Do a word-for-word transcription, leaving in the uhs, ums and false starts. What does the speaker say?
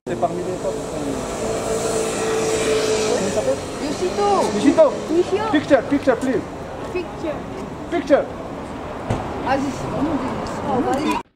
C'est parmi les top. Comment il s'appelle? Yoshito. Yoshito. Yoshito. Picture, picture, please. Picture. Picture. 아저씨 너무 재밌어.